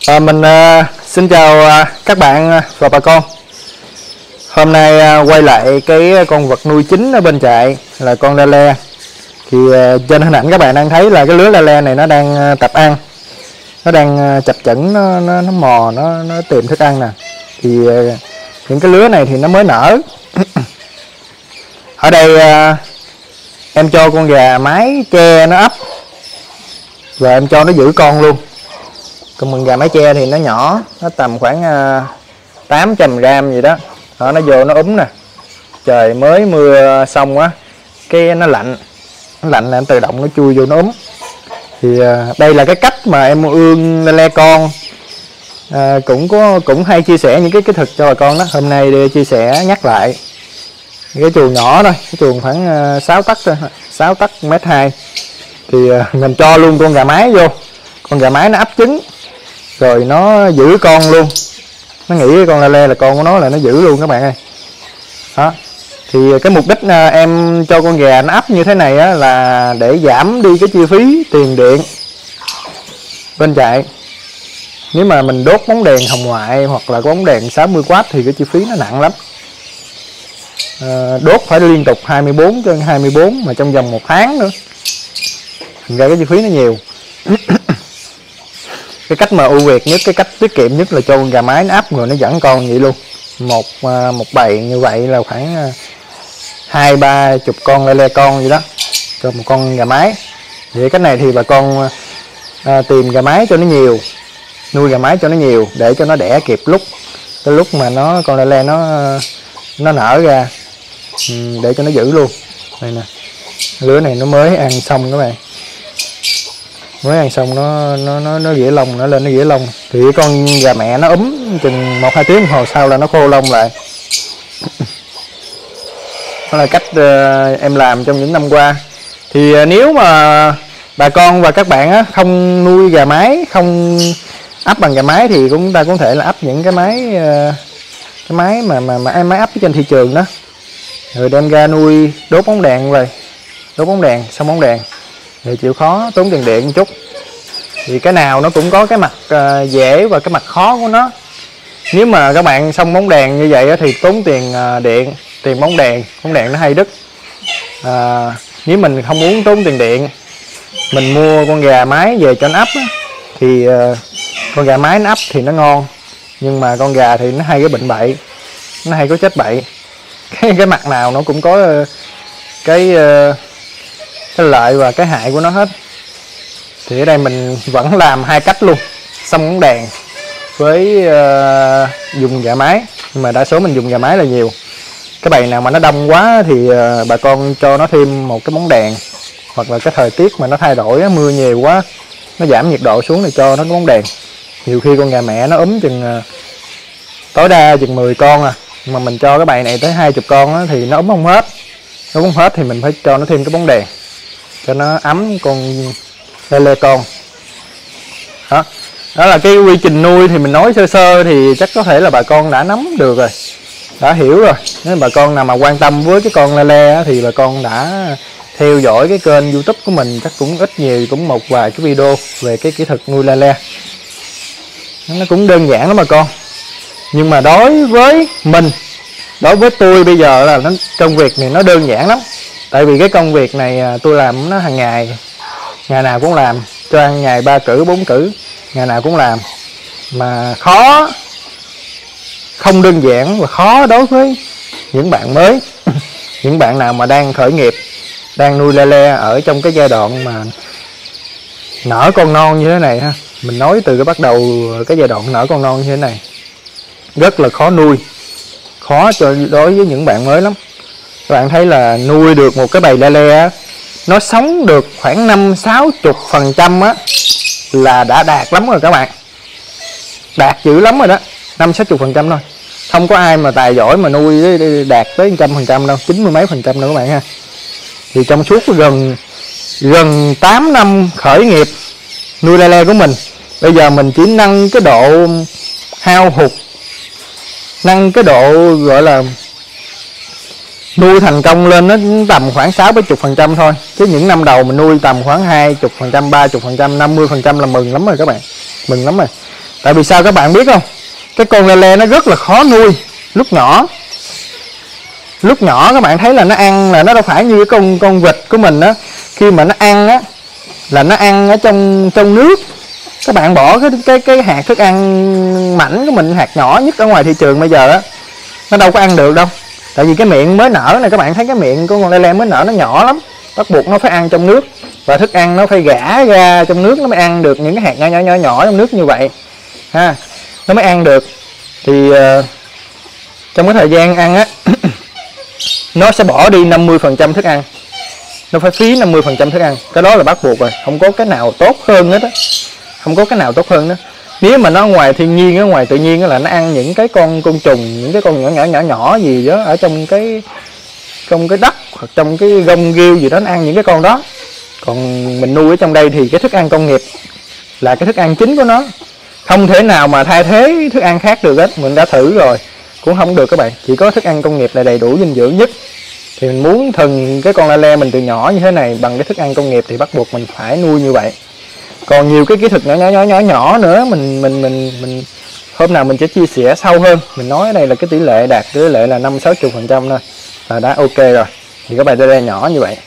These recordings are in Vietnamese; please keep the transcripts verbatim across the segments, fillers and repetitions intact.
À, mình uh, xin chào uh, các bạn và bà con. Hôm nay uh, quay lại cái con vật nuôi chính ở bên trại là con la le. Thì uh, trên hình ảnh các bạn đang thấy là cái lứa la le này nó đang uh, tập ăn, nó đang uh, chập chững, nó, nó nó mò, nó nó tìm thức ăn nè. Thì uh, những cái lứa này thì nó mới nở. Ở đây uh, em cho con gà mái tre nó ấp và em cho nó giữ con luôn. Còn mình gà mái tre thì nó nhỏ, nó tầm khoảng uh, tám trăm gram gì đó. Đó, nó vô nó úm nè. Trời mới mưa xong á, cái nó lạnh, nó lạnh là nó tự động nó chui vô nó úm. Thì uh, đây là cái cách mà em ương la le con. Uh, cũng có cũng hay chia sẻ những cái cái thực cho bà con đó. Hôm nay để chia sẻ nhắc lại cái chuồng nhỏ thôi, cái chuồng khoảng uh, sáu tấc thôi, sáu tấc mét hai. Thì uh, mình cho luôn con gà mái vô. Con gà mái nó ấp trứng rồi nó giữ con luôn, nó nghĩ con la le là con của nó là nó giữ luôn các bạn ơi. Đó thì cái mục đích em cho con gà nó ấp như thế này á, là để giảm đi cái chi phí tiền điện bên trại. Nếu mà mình đốt bóng đèn hồng ngoại hoặc là bóng đèn sáu mươi oát thì cái chi phí nó nặng lắm. À, đốt phải liên tục hai mươi bốn trên hai mươi bốn mà trong vòng một tháng nữa, thành ra cái chi phí nó nhiều. Cái cách mà ưu việt nhất, cái cách tiết kiệm nhất là cho con gà mái nó ấp rồi nó dẫn con vậy luôn. Một một bầy như vậy là khoảng hai ba chục con la le con vậy đó, cho một con gà mái. Vậy cách này thì bà con à, tìm gà mái cho nó nhiều, nuôi gà mái cho nó nhiều để cho nó đẻ kịp lúc cái lúc mà nó con la le nó nó nở ra, để cho nó giữ luôn. Đây nè, lứa này nó mới ăn xong các bạn, mới ăn xong nó nó nó nó ghĩa lông, nó lên nó ghĩa lông. Thì con gà mẹ nó úm chừng một hai tiếng đồng hồ sau là nó khô lông lại. Đó là cách uh, em làm trong những năm qua. Thì uh, nếu mà bà con và các bạn á, không nuôi gà mái, không ấp bằng gà mái thì chúng ta cũng thể là ấp những cái máy uh, cái máy mà mà mà em máy ấp trên thị trường đó, rồi đem ra nuôi, đốt bóng đèn về, đốt bóng đèn xong bóng đèn thì chịu khó tốn tiền điện một chút. Thì cái nào nó cũng có cái mặt uh, dễ và cái mặt khó của nó. Nếu mà các bạn xong bóng đèn như vậy thì tốn tiền uh, điện, tiền bóng đèn, bóng đèn nó hay đứt. Uh, nếu mình không muốn tốn tiền điện, mình mua con gà mái về cho nó ấp á, thì uh, con gà mái nó ấp thì nó ngon, nhưng mà con gà thì nó hay cái bệnh bậy, nó hay có chết bậy. Cái cái mặt nào nó cũng có uh, cái uh, cái lợi và cái hại của nó hết. Thì ở đây mình vẫn làm hai cách luôn, xong bóng đèn với uh, dùng gà mái, nhưng mà đa số mình dùng gà mái là nhiều. Cái bầy nào mà nó đông quá thì uh, bà con cho nó thêm một cái bóng đèn, hoặc là cái thời tiết mà nó thay đổi, mưa nhiều quá, nó giảm nhiệt độ xuống thì cho nó cái bóng đèn. Nhiều khi con gà mẹ nó úm chừng uh, tối đa chừng mười con à, mà mình cho cái bầy này tới hai mươi con á, thì nó úm không hết. Nó úm không hết thì mình phải cho nó thêm cái bóng đèn cho nó ấm con la le con. Đó, đó là cái quy trình nuôi. Thì mình nói sơ sơ thì chắc có thể là bà con đã nắm được rồi, đã hiểu rồi. Nếu bà con nào mà quan tâm với cái con la le thì bà con đã theo dõi cái kênh YouTube của mình chắc cũng ít nhiều cũng một vài cái video về cái kỹ thuật nuôi la le. Nó cũng đơn giản lắm bà con, nhưng mà đối với mình, đối với tôi bây giờ là nó công việc này nó đơn giản lắm. Tại vì cái công việc này tôi làm nó hàng ngày, ngày nào cũng làm, cho ăn ngày ba cử bốn cử, ngày nào cũng làm. Mà khó, không đơn giản và khó đối với những bạn mới. Những bạn nào mà đang khởi nghiệp, đang nuôi la le ở trong cái giai đoạn mà nở con non như thế này ha. Mình nói từ cái bắt đầu cái giai đoạn nở con non như thế này rất là khó nuôi, khó cho đối với những bạn mới lắm. Các bạn thấy là nuôi được một cái bầy la le á, nó sống được khoảng năm sáu chục phần trăm á là đã đạt lắm rồi các bạn, đạt dữ lắm rồi đó. Năm sáu chục phần trăm thôi, không có ai mà tài giỏi mà nuôi đạt tới trăm phần trăm đâu, chín mươi mấy phần trăm đâu các bạn ha. Thì trong suốt gần gần tám năm khởi nghiệp nuôi la le của mình, bây giờ mình chỉ nâng cái độ hao hụt, nâng cái độ gọi là nuôi thành công lên nó tầm khoảng sáu bảy chục phần trăm thôi. Chứ những năm đầu mình nuôi tầm khoảng hai chục phần trăm, ba chục phần trăm, năm mươi phần trăm là mừng lắm rồi các bạn, mừng lắm rồi. Tại vì sao các bạn biết không, cái con le le nó rất là khó nuôi lúc nhỏ. Lúc nhỏ các bạn thấy là nó ăn là nó đâu phải như cái con con vịt của mình á, khi mà nó ăn á là nó ăn ở trong trong nước. Các bạn bỏ cái cái cái hạt thức ăn mảnh của mình, hạt nhỏ nhất ở ngoài thị trường bây giờ á, nó đâu có ăn được đâu. Tại vì cái miệng mới nở này, các bạn thấy cái miệng của con le le mới nở nó nhỏ lắm, bắt buộc nó phải ăn trong nước, và thức ăn nó phải gã ra trong nước nó mới ăn được những cái hạt nhỏ nhỏ nhỏ nhỏ trong nước như vậy ha, nó mới ăn được. Thì uh, trong cái thời gian ăn á nó sẽ bỏ đi năm mươi phần trăm thức ăn, nó phải phí năm mươi phần trăm thức ăn. Cái đó là bắt buộc rồi, không có cái nào tốt hơn hết á, không có cái nào tốt hơn đó. Nếu mà nó ngoài thiên nhiên, ở ngoài tự nhiên đó là nó ăn những cái con côn trùng, những cái con nhỏ nhỏ nhỏ nhỏ gì đó ở trong cái trong cái đất hoặc trong cái gông ghêu gì đó, nó ăn những cái con đó. Còn mình nuôi ở trong đây thì cái thức ăn công nghiệp là cái thức ăn chính của nó, không thể nào mà thay thế thức ăn khác được hết. Mình đã thử rồi cũng không được các bạn, chỉ có thức ăn công nghiệp là đầy đủ dinh dưỡng nhất. Thì mình muốn thuần cái con le le mình từ nhỏ như thế này bằng cái thức ăn công nghiệp thì bắt buộc mình phải nuôi như vậy. Còn nhiều cái kỹ thuật nhỏ nhỏ nhỏ nhỏ nhỏ nữa mình mình mình mình hôm nào mình sẽ chia sẻ sâu hơn. Mình nói ở đây là cái tỷ lệ đạt tỷ lệ là năm sáu chục phần trăm thôi là đã ok rồi. Thì các bạn le le nhỏ như vậy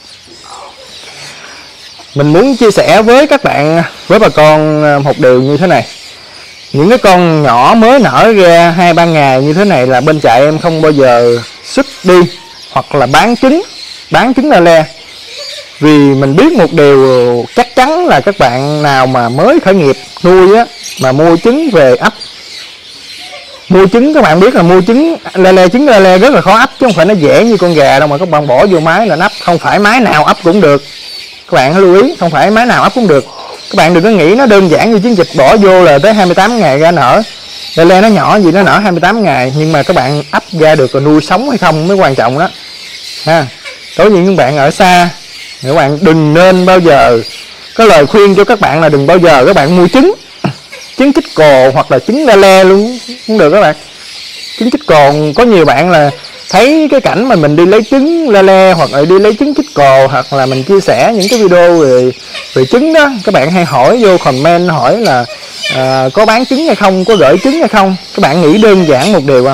mình muốn chia sẻ với các bạn, với bà con một điều như thế này. Những cái con nhỏ mới nở ra hai ba ngày như thế này là bên trại em không bao giờ xuất đi hoặc là bán trứng, bán trứng le le. Vì mình biết một điều chắc chắn là các bạn nào mà mới khởi nghiệp nuôi á, mà mua trứng về ấp, mua trứng các bạn biết là mua trứng le le, trứng le le rất là khó ấp, chứ không phải nó dễ như con gà đâu mà các bạn bỏ vô máy là nó ấp. Không phải máy nào ấp cũng được, các bạn hãy lưu ý, không phải máy nào ấp cũng được. Các bạn đừng có nghĩ nó đơn giản như trứng vịt bỏ vô là tới hai mươi tám ngày ra nở. Le le nó nhỏ gì nó nở hai mươi tám ngày, nhưng mà các bạn ấp ra được rồi nuôi sống hay không mới quan trọng đó ha. Đối với những bạn ở xa, các bạn đừng nên bao giờ, có lời khuyên cho các bạn là đừng bao giờ các bạn mua trứng trứng chích cồ hoặc là trứng le le luôn cũng được các bạn. Trứng chích cồ, có nhiều bạn là thấy cái cảnh mà mình đi lấy trứng le le hoặc là đi lấy trứng chích cồ, hoặc là mình chia sẻ những cái video về về trứng đó, các bạn hay hỏi vô comment hỏi là à, có bán trứng hay không, có gửi trứng hay không. Các bạn nghĩ đơn giản một điều à,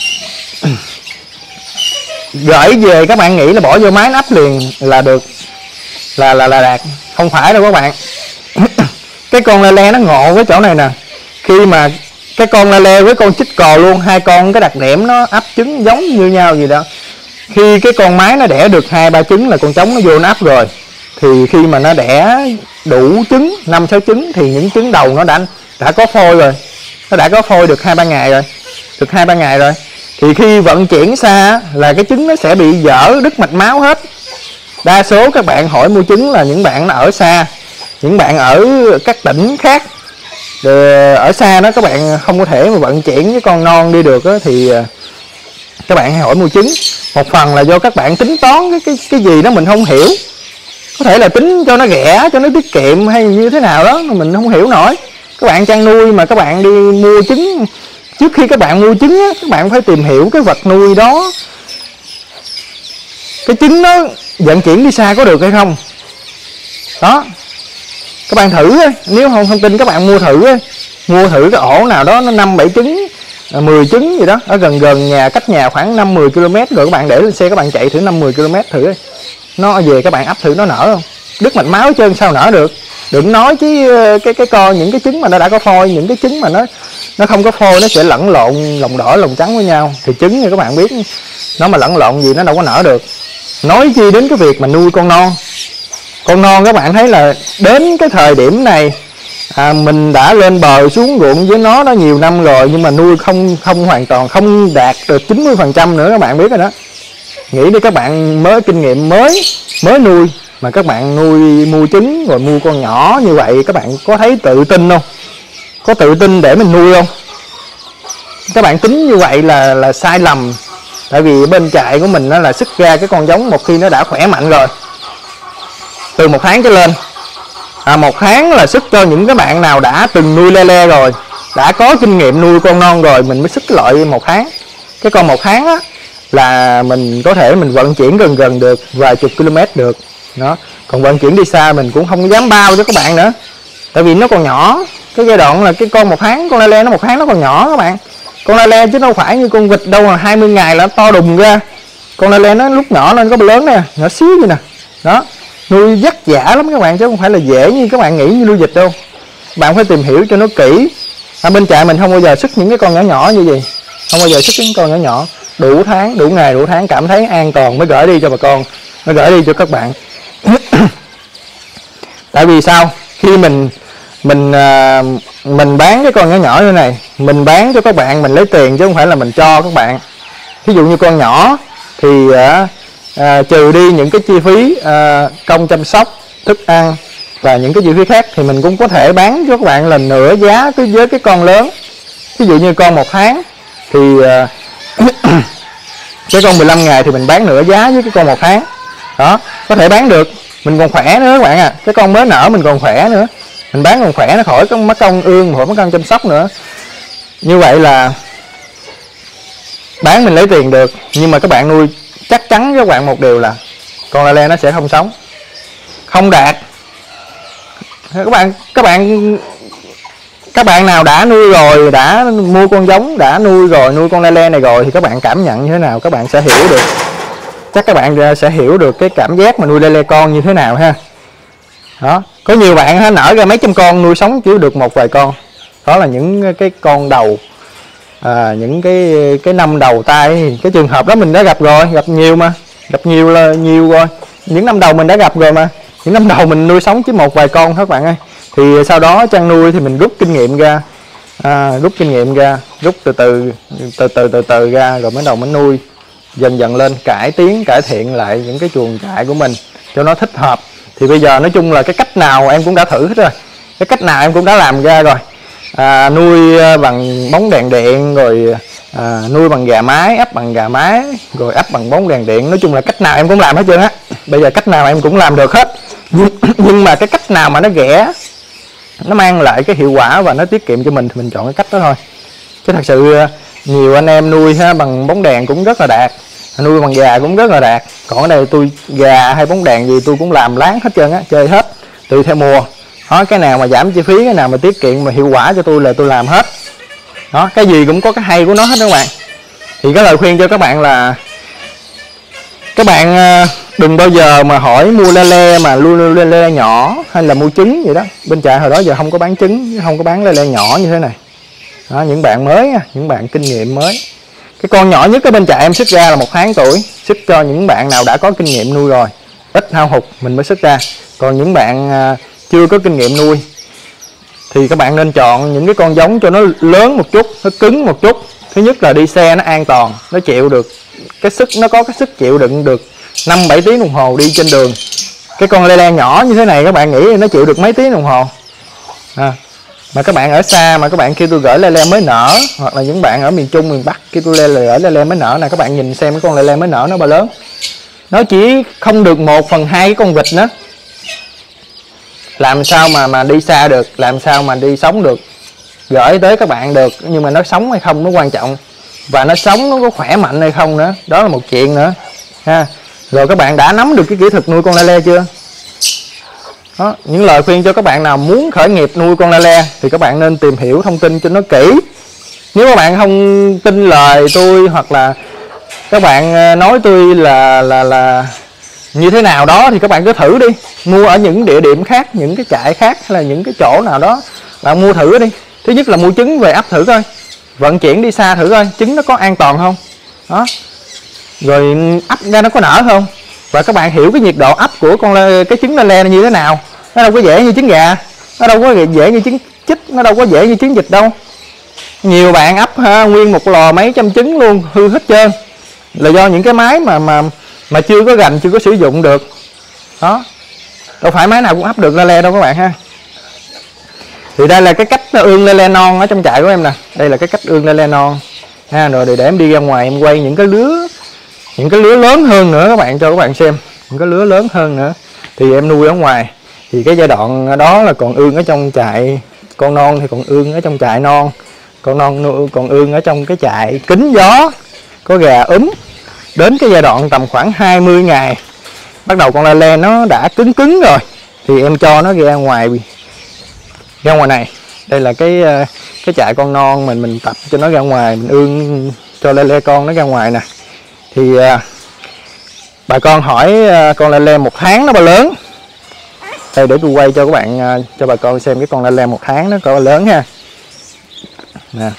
gửi về các bạn nghĩ là bỏ vô máy ấp liền là được, là là là đạt. Không phải đâu các bạn. Cái con le le nó ngộ cái chỗ này nè, khi mà cái con le le với con chích cò luôn, hai con cái đặc điểm nó ấp trứng giống như nhau gì đó. Khi cái con mái nó đẻ được hai ba trứng là con trống nó vô nó ấp rồi. Thì khi mà nó đẻ đủ trứng năm sáu trứng thì những trứng đầu nó đã đã có phôi rồi, nó đã có phôi được hai ba ngày rồi, được hai ba ngày rồi. Thì khi vận chuyển xa là cái trứng nó sẽ bị dở đứt mạch máu hết. Đa số các bạn hỏi mua trứng là những bạn nó ở xa, những bạn ở các tỉnh khác, rồi ở xa đó các bạn không có thể mà vận chuyển cái con non đi được đó, thì các bạn hay hỏi mua trứng. Một phần là do các bạn tính toán cái cái cái gì đó mình không hiểu, có thể là tính cho nó rẻ, cho nó tiết kiệm hay như thế nào đó mà mình không hiểu nổi. Các bạn chăn nuôi mà các bạn đi mua trứng, trước khi các bạn mua trứng á, các bạn phải tìm hiểu cái vật nuôi đó, cái trứng nó vận chuyển đi xa có được hay không đó. Các bạn thử ấy. Nếu không thông tin các bạn mua thử ấy. Mua thử cái ổ nào đó nó năm bảy trứng, mười trứng gì đó ở gần gần nhà, cách nhà khoảng năm mười ki lô mét, rồi các bạn để lên xe các bạn chạy thử năm mười ki lô mét thử ấy. Nó về các bạn ấp thử nó nở không, đứt mạch máu hết trơn sao nở được. Đừng nói chứ cái cái con những cái trứng mà nó đã có phôi, những cái trứng mà nó nó không có phôi nó sẽ lẫn lộn lòng đỏ lòng trắng với nhau. Thì trứng như các bạn biết, nó mà lẫn lộn gì nó đâu có nở được. Nói chi đến cái việc mà nuôi con non. Con non các bạn thấy là đến cái thời điểm này à, mình đã lên bờ xuống ruộng với nó đã nhiều năm rồi, nhưng mà nuôi không không hoàn toàn không đạt được chín mươi phần trăm nữa, các bạn biết rồi đó. Nghĩ đi các bạn mới kinh nghiệm mới mới nuôi mà các bạn nuôi mua trứng rồi mua con nhỏ như vậy, các bạn có thấy tự tin không? Có tự tin để mình nuôi không? Các bạn tính như vậy là là sai lầm. Tại vì bên trại của mình nó là xuất ra cái con giống một khi nó đã khỏe mạnh rồi, từ một tháng trở lên, à, một tháng là xuất cho những cái bạn nào đã từng nuôi le le rồi, đã có kinh nghiệm nuôi con non rồi mình mới xuất cái loại một tháng. Cái con một tháng á là mình có thể mình vận chuyển gần gần được vài chục km được đó. Còn vận chuyển đi xa mình cũng không dám bao cho các bạn nữa, tại vì nó còn nhỏ. Cái giai đoạn là cái con một tháng, con le le nó một tháng nó còn nhỏ các bạn. Con le le chứ đâu phải như con vịt đâu là hai mươi ngày là nó to đùng ra. Con le le nó lúc nhỏ lên có lớn nè, nhỏ xíu như nè. Đó, nuôi vất vả lắm các bạn chứ không phải là dễ như các bạn nghĩ như nuôi vịt đâu. Bạn phải tìm hiểu cho nó kỹ. Ở bên trại mình không bao giờ xuất những cái con nhỏ nhỏ như vậy, không bao giờ xuất những con nhỏ nhỏ. Đủ tháng, đủ ngày, đủ tháng cảm thấy an toàn mới gửi đi cho bà con, mới gửi đi cho các bạn. Tại vì sao? Khi mình mình mình bán cái con nhỏ nhỏ như này, mình bán cho các bạn, mình lấy tiền chứ không phải là mình cho các bạn. Ví dụ như con nhỏ thì à, à, trừ đi những cái chi phí à, công chăm sóc, thức ăn và những cái chi phí khác thì mình cũng có thể bán cho các bạn là nửa giá cái với cái con lớn. Ví dụ như con một tháng thì à, cái con mười lăm ngày thì mình bán nửa giá với cái con một tháng. Đó, có thể bán được. Mình còn khỏe nữa các bạn à. Cái con mới nở mình còn khỏe nữa, mình bán còn khỏe, nó khỏi có mất công ương, khỏi mất công chăm sóc nữa. Như vậy là bán mình lấy tiền được. Nhưng mà các bạn nuôi chắc chắn với các bạn một điều là con le le nó sẽ không sống, không đạt. Các bạn các bạn các bạn nào đã nuôi rồi, đã mua con giống, đã nuôi rồi, nuôi con le le này rồi thì các bạn cảm nhận như thế nào, các bạn sẽ hiểu được. Chắc các bạn sẽ hiểu được cái cảm giác mà nuôi le le con như thế nào ha. Đó, có nhiều bạn ha, nở ra mấy trăm con nuôi sống chỉ được một vài con. Đó là những cái con đầu, à, những cái cái năm đầu tay. Cái trường hợp đó mình đã gặp rồi, gặp nhiều mà, gặp nhiều là nhiều rồi. Những năm đầu mình đã gặp rồi mà. Những năm đầu mình nuôi sống chỉ một vài con các bạn ơi. Thì sau đó chăn nuôi thì mình rút kinh nghiệm ra, à, rút kinh nghiệm ra, rút từ từ từ từ từ từ ra rồi mới đầu mới nuôi dần dần lên, cải tiến cải thiện lại những cái chuồng trại của mình cho nó thích hợp. Thì bây giờ nói chung là cái cách nào em cũng đã thử hết rồi, cái cách nào em cũng đã làm ra rồi. À, nuôi bằng bóng đèn điện, rồi à, nuôi bằng gà mái, ấp bằng gà mái, rồi ấp bằng bóng đèn điện. Nói chung là cách nào em cũng làm hết trơn á. Bây giờ cách nào em cũng làm được hết. Nhưng mà cái cách nào mà nó rẻ, nó mang lại cái hiệu quả và nó tiết kiệm cho mình thì mình chọn cái cách đó thôi. Chứ thật sự nhiều anh em nuôi ha, bằng bóng đèn cũng rất là đạt, nuôi bằng gà cũng rất là đạt. Còn ở đây tôi gà hay bóng đèn gì tôi cũng làm láng hết trơn á, chơi hết tùy theo mùa. Đó, cái nào mà giảm chi phí, cái nào mà tiết kiệm mà hiệu quả cho tôi là tôi làm hết. Đó, cái gì cũng có cái hay của nó hết đó các bạn. Thì cái lời khuyên cho các bạn là các bạn đừng bao giờ mà hỏi mua le le mà luôn le le nhỏ hay là mua trứng vậy đó. Bên trại hồi đó giờ không có bán trứng, không có bán le le nhỏ như thế này. Đó, những bạn mới, những bạn kinh nghiệm mới. Cái con nhỏ nhất ở bên trại em xuất ra là một tháng tuổi, xuất cho những bạn nào đã có kinh nghiệm nuôi rồi, ít hao hụt mình mới xuất ra. Còn những bạn chưa có kinh nghiệm nuôi thì các bạn nên chọn những cái con giống cho nó lớn một chút, nó cứng một chút. Thứ nhất là đi xe nó an toàn, nó chịu được cái sức, nó có cái sức chịu đựng được năm bảy tiếng đồng hồ đi trên đường. Cái con le le nhỏ như thế này các bạn nghĩ nó chịu được mấy tiếng đồng hồ à. Mà các bạn ở xa mà các bạn kêu tôi gửi le le mới nở, hoặc là những bạn ở miền Trung, miền Bắc kêu tôi le le gửi le le mới nở này, các bạn nhìn xem cái con le le mới nở nó bao lớn. Nó chỉ không được một phần hai cái con vịt nữa. Làm sao mà mà đi xa được, làm sao mà đi sống được, gửi tới các bạn được. Nhưng mà nó sống hay không nó quan trọng, và nó sống nó có khỏe mạnh hay không nữa, đó là một chuyện nữa ha. Rồi các bạn đã nắm được cái kỹ thuật nuôi con le le chưa? Đó, những lời khuyên cho các bạn nào muốn khởi nghiệp nuôi con le le thì các bạn nên tìm hiểu thông tin cho nó kỹ. Nếu các bạn không tin lời tôi, hoặc là các bạn nói tôi là là là như thế nào đó, thì các bạn cứ thử đi, mua ở những địa điểm khác, những cái trại khác, hay là những cái chỗ nào đó bạn mua thử đi. Thứ nhất là mua trứng về ấp thử coi, vận chuyển đi xa thử coi trứng nó có an toàn không. Đó, rồi ấp ra nó có nở không, và các bạn hiểu cái nhiệt độ ấp của con le, cái trứng le le như thế nào. Nó đâu có dễ như trứng gà, nó đâu có dễ như trứng chích, nó đâu có dễ như trứng vịt đâu. Nhiều bạn ấp ha, nguyên một lò mấy trăm trứng luôn, hư hết trơn, là do những cái máy mà mà mà chưa có gành, chưa có sử dụng được. Đó, đâu phải máy nào cũng ấp được le le đâu các bạn ha. Thì đây là cái cách ương le le non ở trong trại của em nè. Đây là cái cách ương le le non ha. Rồi để em đi ra ngoài em quay những cái lứa, những cái lứa lớn hơn nữa các bạn, cho các bạn xem những cái lứa lớn hơn nữa. Thì em nuôi ở ngoài thì cái giai đoạn đó là còn ương ở trong trại, con non thì còn ương ở trong trại non, con non còn ương ở trong cái trại kín gió, có gà úm. Đến cái giai đoạn tầm khoảng hai mươi ngày bắt đầu con le le nó đã cứng cứng rồi thì em cho nó ra ngoài, ra ngoài này Đây là cái cái trại con non mình mình tập cho nó ra ngoài, mình ương cho le le con nó ra ngoài nè. Thì bà con hỏi con le le một tháng nó bao lớn. Đây để tôi quay cho các bạn, cho bà con xem cái con le le một tháng nó có lớn ha. Nè.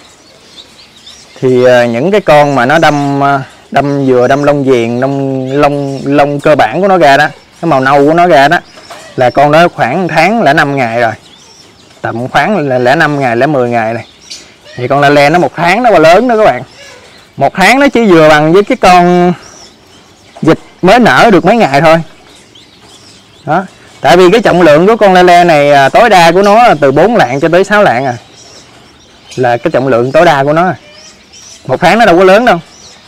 Thì những cái con mà nó đâm đâm vừa đâm lông viền, lông lông lông cơ bản của nó ra đó, cái màu nâu của nó ra đó, là con đó khoảng tháng lẻ năm ngày rồi, tầm khoảng là lẻ năm ngày lẻ mười ngày này. Thì con le le nó một tháng nó bao lớn đó các bạn. Một tháng nó chỉ vừa bằng với cái con vịt mới nở được mấy ngày thôi đó. Tại vì cái trọng lượng của con le le này tối đa của nó là từ bốn lạng cho tới sáu lạng à, là cái trọng lượng tối đa của nó. Một tháng nó đâu có lớn đâu,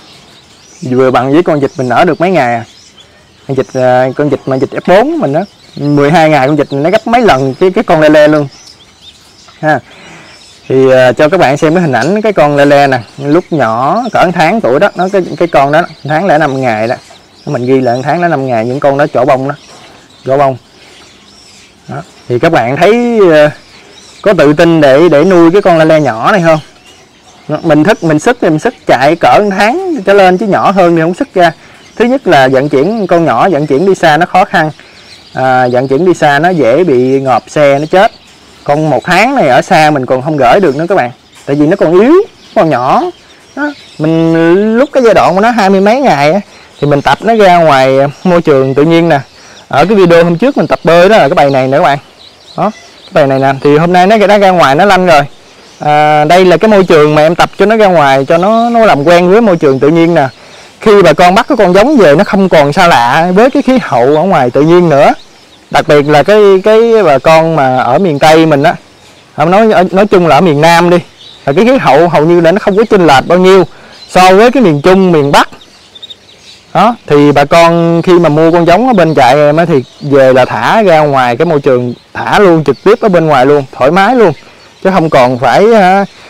vừa bằng với con vịt mình nở được mấy ngày à. Con vịt con vịt mà vịt ép bốn mình đó, mười hai ngày con vịt nó gấp mấy lần cái cái con le le luôn ha. Thì uh, cho các bạn xem cái hình ảnh cái con le le nè, lúc nhỏ cỡ một tháng tuổi đó, nó cái cái con đó tháng lẻ năm ngày đó, mình ghi là tháng lẻ năm ngày, những con đó chỗ bông đó, chỗ bông đó. Thì các bạn thấy uh, có tự tin để để nuôi cái con le le nhỏ này không? Mình thức mình sức thì mình sức chạy cỡ một tháng trở lên, chứ nhỏ hơn thì không sức ra. Thứ nhất là vận chuyển con nhỏ, vận chuyển đi xa nó khó khăn, à, vận chuyển đi xa nó dễ bị ngợp xe nó chết. Con một tháng này ở xa mình còn không gửi được nữa các bạn, tại vì nó còn yếu, còn nhỏ đó. Mình lúc cái giai đoạn của nó hai mươi mấy ngày á, thì mình tập nó ra ngoài môi trường tự nhiên nè. Ở cái video hôm trước mình tập bơi đó là cái bầy này nữa các bạn đó, cái bầy này nè. Thì hôm nay nó đã ra ngoài nó lanh rồi. À, đây là cái môi trường mà em tập cho nó ra ngoài, cho nó nó làm quen với môi trường tự nhiên nè. Khi bà con bắt cái con giống về nó không còn xa lạ với cái khí hậu ở ngoài tự nhiên nữa. Đặc biệt là cái cái bà con mà ở miền Tây mình á, nói nói chung là ở miền Nam đi, là cái khí hậu hầu như là nó không có chênh lệch bao nhiêu so với cái miền Trung, miền Bắc đó. Thì bà con khi mà mua con giống ở bên trại em á, thì về là thả ra ngoài cái môi trường, thả luôn trực tiếp ở bên ngoài luôn, thoải mái luôn, chứ không còn phải uh,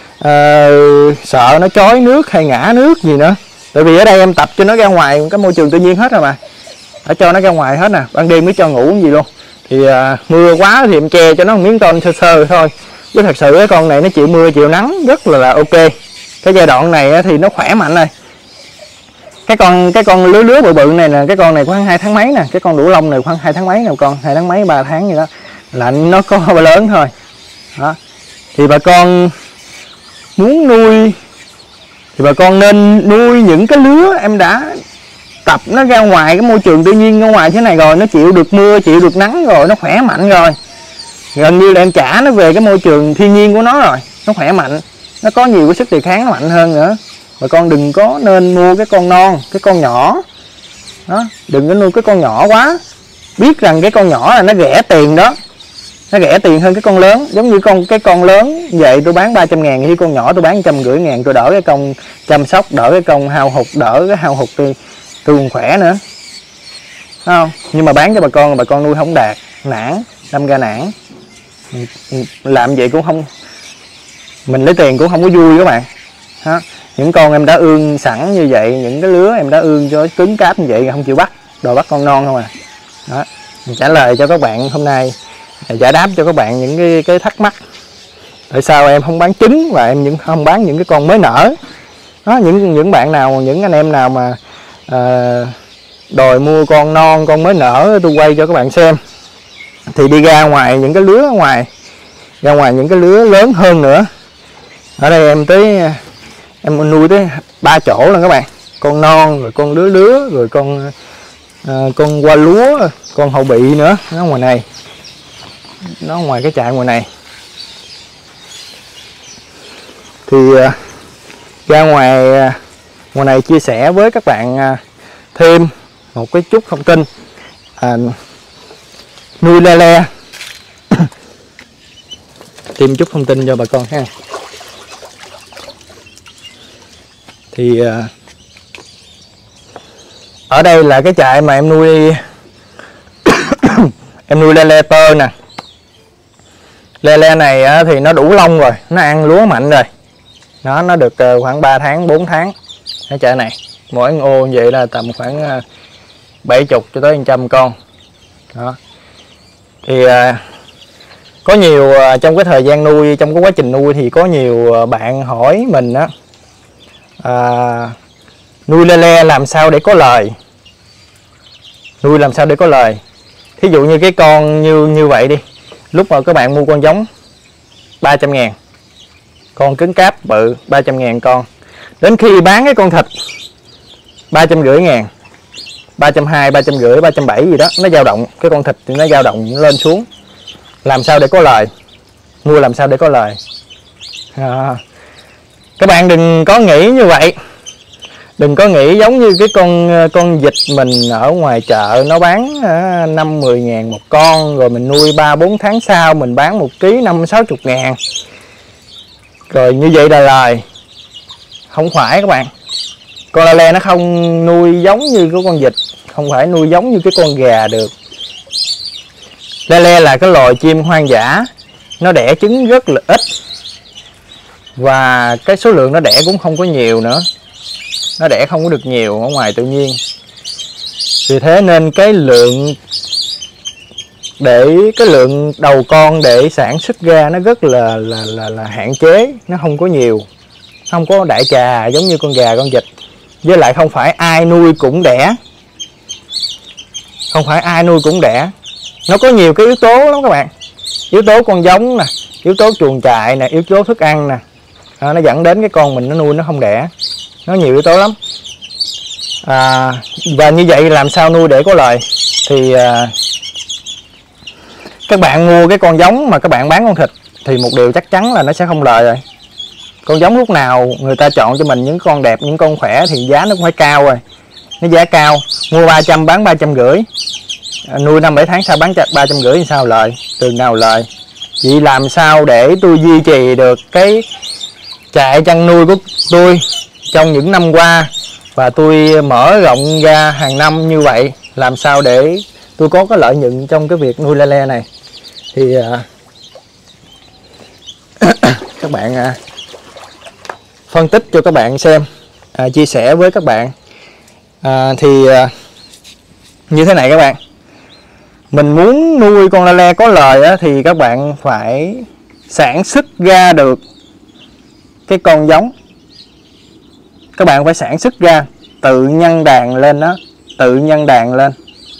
uh, sợ nó chói nước hay ngã nước gì nữa. Tại vì ở đây em tập cho nó ra ngoài cái môi trường tự nhiên hết rồi mà, ở cho nó ra ngoài hết nè, ban đêm mới cho ngủ gì luôn. Thì uh, mưa quá thì em che cho nó một miếng tôn sơ sơ thôi, chứ thật sự cái con này nó chịu mưa chịu nắng rất là, là ok. Cái giai đoạn này thì nó khỏe mạnh rồi. Cái con cái con lứa lứa bự bự này nè, cái con này khoảng hai tháng mấy nè, cái con đủ lông này khoảng hai tháng mấy nè, con hai tháng mấy ba tháng gì đó là nó có lớn thôi đó. Thì bà con muốn nuôi thì bà con nên nuôi những cái lứa em đã tập nó ra ngoài cái môi trường tự nhiên ở ngoài thế này rồi, nó chịu được mưa chịu được nắng rồi, nó khỏe mạnh rồi, gần như là em trả nó về cái môi trường thiên nhiên của nó rồi, nó khỏe mạnh, nó có nhiều cái sức đề kháng mạnh hơn nữa. Bà con đừng có nên mua cái con non, cái con nhỏ đó, đừng có nuôi cái con nhỏ quá, biết rằng cái con nhỏ là nó rẻ tiền đó, nó rẻ tiền hơn cái con lớn. Giống như con cái con lớn vậy tôi bán ba trăm ngàn, thì con nhỏ tôi bán một trăm rưỡi ngàn, tôi đỡ cái công chăm sóc, đỡ cái công hao hụt, đỡ cái hao hụt tôi tôi còn khỏe nữa, thấy không? Nhưng mà bán cho bà con, bà con nuôi không đạt, nản, đâm ra nản, làm vậy cũng không, mình lấy tiền cũng không có vui các bạn đó. Những con em đã ương sẵn như vậy, những cái lứa em đã ương cho cứng cáp như vậy không chịu bắt, đòi bắt con non không à đó. Mình trả lời cho các bạn hôm nay, giải đáp cho các bạn những cái, cái thắc mắc tại sao em không bán trứng và em những không bán những cái con mới nở đó. Những những bạn nào, những anh em nào mà à, đòi mua con non, con mới nở, tôi quay cho các bạn xem, thì đi ra ngoài những cái lứa ở ngoài, ra ngoài những cái lứa lớn hơn nữa. Ở đây em tới em nuôi tới ba chỗ lần các bạn, con non rồi con lứa lứa rồi con à, con qua lúa, con hậu bị nữa, nó ngoài này, nó ngoài cái trại ngoài này. Thì à, ra ngoài à, ngoài này chia sẻ với các bạn à, thêm một cái chút thông tin à, nuôi le le thêm chút thông tin cho bà con ha. Thì à, ở đây là cái trại mà em nuôi em nuôi le le tơ nè. Le le này á, thì nó đủ lông rồi, nó ăn lúa mạnh rồi đó, nó được khoảng ba tháng bốn tháng. Cái trại này mỗi ô như vậy là tầm khoảng bảy mươi cho tới một trăm con đó. Thì à, Có nhiều trong cái thời gian nuôi, trong cái quá trình nuôi thì có nhiều bạn hỏi mình á, à, nuôi le le làm sao để có lời, nuôi làm sao để có lời. Thí dụ như cái con như như vậy đi, lúc mà các bạn mua con giống ba trăm ngàn, con cứng cáp bự ba trăm ngàn con, đến khi bán cái con thịt ba trăm rưỡi ngàn, ba trăm hai mươi, ba trăm rưỡi, ba trăm bảy mươi gì đó, nó dao động, cái con thịt thì nó dao động lên xuống. Làm sao để có lời, mua làm sao để có lời. À, các bạn đừng có nghĩ như vậy, đừng có nghĩ giống như cái con con vịt mình ở ngoài chợ nó bán năm mười ngàn một con, rồi mình nuôi ba bốn tháng sau mình bán một ký năm sáu chục ngàn, rồi như vậy là lời. Không phải các bạn, con le le nó không nuôi giống như cái con vịt, không phải nuôi giống như cái con gà được. Le le là cái loài chim hoang dã, nó đẻ trứng rất là ít, và cái số lượng nó đẻ cũng không có nhiều nữa, nó đẻ không có được nhiều ở ngoài tự nhiên. Vì thế nên cái lượng để cái lượng đầu con để sản xuất ra nó rất là là là, là hạn chế, nó không có nhiều, không có đại trà giống như con gà con vịt. Với lại không phải ai nuôi cũng đẻ, không phải ai nuôi cũng đẻ, nó có nhiều cái yếu tố lắm các bạn. Yếu tố con giống nè, yếu tố chuồng trại nè, yếu tố thức ăn nè, à, nó dẫn đến cái con mình nó nuôi nó không đẻ, nó nhiều yếu tố lắm. À, và như vậy làm sao nuôi để có lời thì à, các bạn mua cái con giống mà các bạn bán con thịt thì một điều chắc chắn là nó sẽ không lời rồi. Con giống lúc nào người ta chọn cho mình những con đẹp, những con khỏe thì giá nó cũng phải cao rồi, nó giá cao. Mua ba trăm bán ba trăm rưỡi, à, nuôi năm bảy tháng sau bán ba trăm rưỡi thì sao lời, từ nào lời. Vậy làm sao để tôi duy trì được cái trại chăn nuôi của tôi trong những năm qua, và tôi mở rộng ra hàng năm như vậy, làm sao để tôi có cái lợi nhuận trong cái việc nuôi le le này. Thì à, các bạn à, phân tích cho các bạn xem, à, chia sẻ với các bạn. à, thì à, như thế này các bạn, mình muốn nuôi con le le có lời á, thì các bạn phải sản xuất ra được cái con giống, các bạn phải sản xuất ra, tự nhân đàn lên đó, tự nhân đàn lên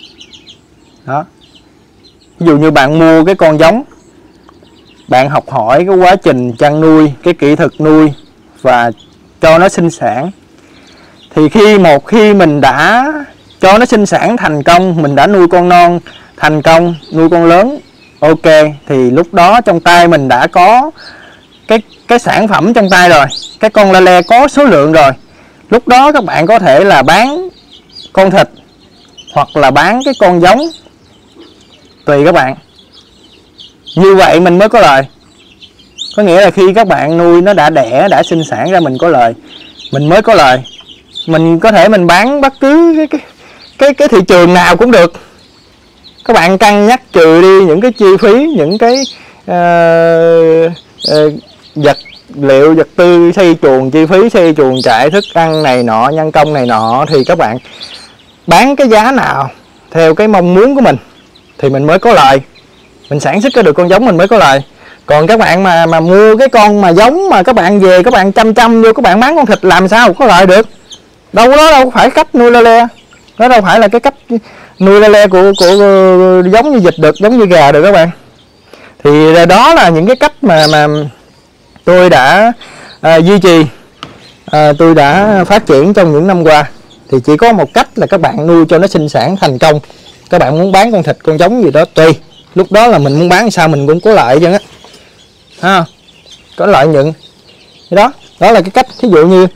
đó. Ví dụ như bạn mua cái con giống, bạn học hỏi cái quá trình chăn nuôi, cái kỹ thuật nuôi và cho nó sinh sản. Thì khi một khi mình đã cho nó sinh sản thành công, mình đã nuôi con non thành công, nuôi con lớn ok, thì lúc đó trong tay mình đã có cái cái sản phẩm trong tay rồi, cái con le le có số lượng rồi. Lúc đó các bạn có thể là bán con thịt hoặc là bán cái con giống, tùy các bạn. Như vậy mình mới có lời. Có nghĩa là khi các bạn nuôi nó đã đẻ, đã sinh sản ra mình có lời, mình mới có lời. Mình có thể mình bán bất cứ cái cái cái, cái thị trường nào cũng được. Các bạn cân nhắc trừ đi những cái chi phí, những cái uh, uh, vật liệu, vật tư, xây chuồng, chi phí xây chuồng trại, thức ăn này nọ, nhân công này nọ, thì các bạn bán cái giá nào theo cái mong muốn của mình thì mình mới có lời. Mình sản xuất ra được con giống mình mới có lời. Còn các bạn mà mà mua cái con mà giống mà các bạn về các bạn chăm chăm vô, các bạn bán con thịt làm sao có lợi được. Đâu đó đâu phải cách nuôi le le, nó đâu phải là cái cách nuôi le le của của giống như vịt được, giống như gà được các bạn. Thì đó là những cái cách mà mà tôi đã à, duy trì, à, tôi đã phát triển trong những năm qua. Thì chỉ có một cách là các bạn nuôi cho nó sinh sản thành công. Các bạn muốn bán con thịt, con giống gì đó tùy, lúc đó là mình muốn bán sao mình cũng có lợi chứ á, ha, có lợi nhuận. Đó, đó là cái cách. Ví dụ như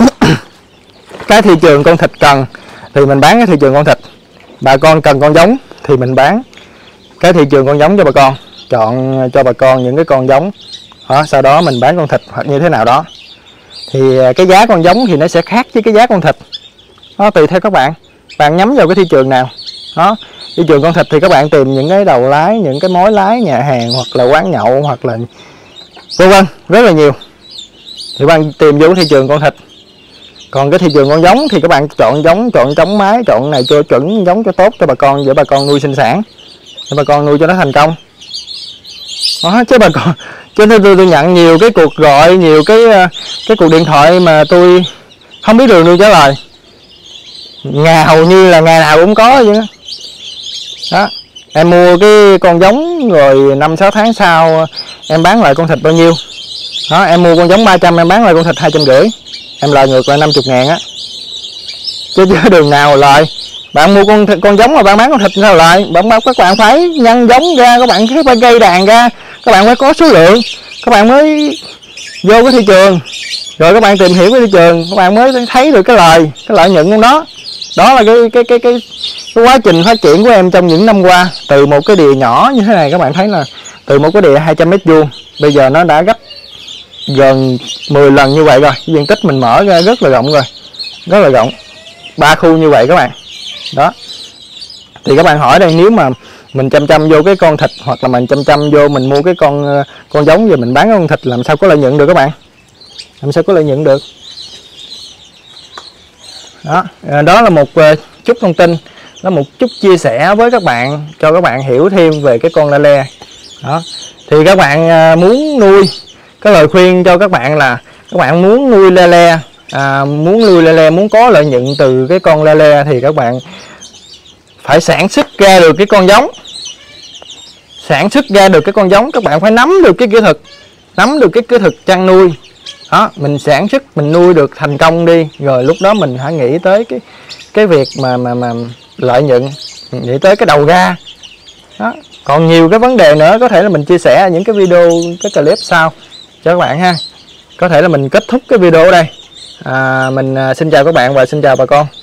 cái thị trường con thịt cần thì mình bán cái thị trường con thịt, bà con cần con giống thì mình bán cái thị trường con giống cho bà con, chọn cho bà con những cái con giống đó, sau đó mình bán con thịt hoặc như thế nào đó. Thì cái giá con giống thì nó sẽ khác với cái giá con thịt đó, tùy theo các bạn, bạn nhắm vào cái thị trường nào đó. Thị trường con thịt thì các bạn tìm những cái đầu lái, những cái mối lái nhà hàng hoặc là quán nhậu hoặc là vân vân, rất là nhiều, thì bạn tìm vô thị trường con thịt. Còn cái thị trường con giống thì các bạn chọn giống, chọn trống mái, chọn này cho chuẩn giống cho tốt cho bà con, để bà con nuôi sinh sản, để bà con nuôi cho nó thành công. đó, chứ bà con cho nên tôi, tôi nhận nhiều cái cuộc gọi, nhiều cái cái cuộc điện thoại mà tôi không biết đường đâu trả lời. Ngày hầu như là ngày nào cũng có vậy đó. Đó, em mua cái con giống rồi năm sáu tháng sau em bán lại con thịt bao nhiêu. Đó, em mua con giống ba trăm em bán lại con thịt hai trăm rưỡi, em lời ngược lại năm mươi ngàn á. Chứ chứ đường nào lời. Bạn mua con con giống mà bạn bán con thịt sao lại? Bạn bán, các bạn phải nhân giống ra, các bạn phải gây đàn ra, các bạn phải có số lượng, các bạn mới vô cái thị trường. Rồi các bạn tìm hiểu cái thị trường, các bạn mới thấy được cái lời, cái lợi nhuận của nó. Đó là cái cái cái cái cái quá trình phát triển của em trong những năm qua, từ một cái đìa nhỏ như thế này, các bạn thấy là từ một cái đìa hai trăm mét vuông bây giờ nó đã gấp gần mười lần như vậy rồi. Diện tích mình mở ra rất là rộng rồi, rất là rộng, ba khu như vậy các bạn. Đó thì các bạn hỏi đây, nếu mà mình chăm chăm vô cái con thịt, hoặc là mình chăm chăm vô mình mua cái con con giống về mình bán con thịt, làm sao có lợi nhuận được các bạn, làm sao có lợi nhuận được. Đó, đó là một chút thông tin, đó một chút chia sẻ với các bạn, cho các bạn hiểu thêm về cái con la le. Đó thì các bạn muốn nuôi, cái lời khuyên cho các bạn là các bạn muốn nuôi la le, à, muốn nuôi la le, muốn có lợi nhuận từ cái con la le thì các bạn phải sản xuất ra được cái con giống, sản xuất ra được cái con giống. Các bạn phải nắm được cái kỹ thuật, nắm được cái kỹ thuật chăn nuôi. Đó, mình sản xuất, mình nuôi được thành công đi, rồi lúc đó mình hãy nghĩ tới cái cái việc mà mà mà lợi nhuận, nghĩ tới cái đầu ra. Đó, còn nhiều cái vấn đề nữa có thể là mình chia sẻ những cái video, cái clip sau cho các bạn ha. Có thể là mình kết thúc cái video ở đây. À, mình xin chào các bạn và xin chào bà con.